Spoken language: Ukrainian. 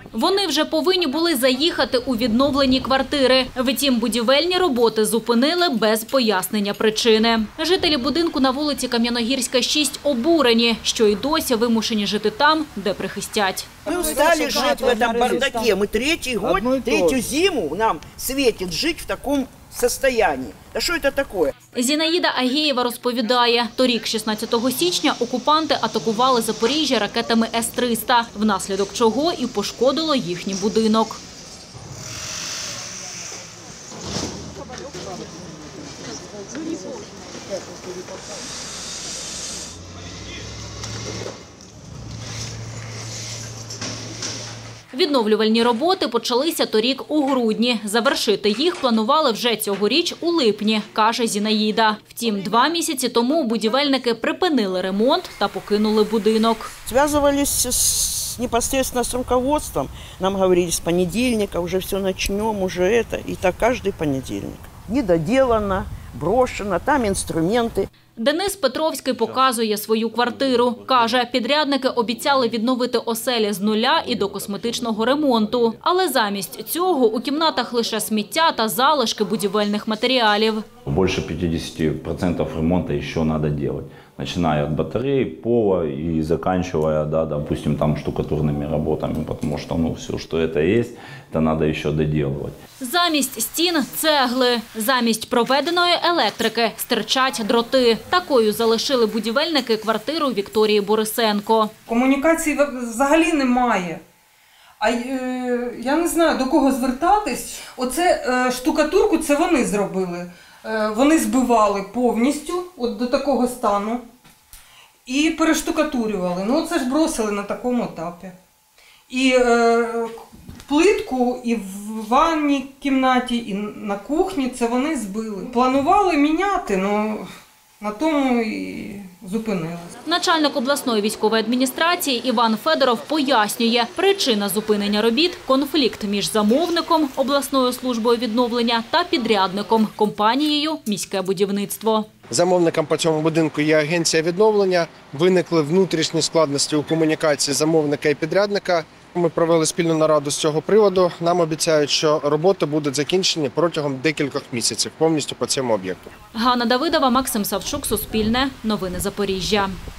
Вони вже повинні були заїхати у відновлені квартири. Втім, будівельні роботи зупинили без пояснення причини. Жителі будинку на вулиці Кам'яногірська, 6 обурені, що й досі вимушені жити там, де прихистять. Мы устали жить в этом бардаке. Мы третий год, третью зиму нам светит жить в таком состоянии. Да что это такое? Зінаїда Агієва розповідає, торік, 16 січня, окупанти атакували Запоріжжя ракетами С-300, внаслідок чого і пошкодило їхній будинок. Відновлювальні роботи почалися торік у грудні. Завершити їх планували вже цьогоріч у липні, каже Зінаїда. Втім, 2 місяці тому будівельники припинили ремонт та покинули будинок. Зв'язувалися непосредственно с руководством. Нам говорили, с понедельника уже все начнем, уже это. И так каждый понедельник. Недоделано, брошено, там инструменты. Денис Петровський показує свою квартиру. Каже, підрядники обіцяли відновити оселі з нуля і до косметичного ремонту. Але замість цього у кімнатах лише сміття та залишки будівельних матеріалів. Більше 50% ремонту ще треба робити. Начиная от батареи, пола и заканчивая, да, допустим, там штукатурными работами, потому что все, что это есть, это надо еще доделывать. Замість стін – цегли, замість проведеної електрики – стирчать дроти. Такою залишили будівельники квартиру Вікторії Борисенко. Комунікації взагалі немає. А я не знаю, до кого звертатись. Оце штукатурку це вони зробили. Вони збивали повністю, от до такого стану, і перештукатурювали. Ну, це ж бросили на такому етапі. І плитку і в ванній кімнаті, і на кухні це вони збили. Планували міняти, але на тому і зупинилися. Начальник обласної військової адміністрації Іван Федоров пояснює, причина зупинення робіт – конфлікт між замовником, обласною службою відновлення та підрядником, компанією «Міське будівництво». Замовником по цьому будинку є агенція відновлення. Виникли внутрішні складності у комунікації замовника і підрядника. Ми провели спільну нараду з цього приводу. Нам обіцяють, що роботи будуть закінчені протягом декількох місяців повністю по цьому об'єкту. Ганна Давидова, Максим Савчук, Суспільне, Новини Запоріжжя.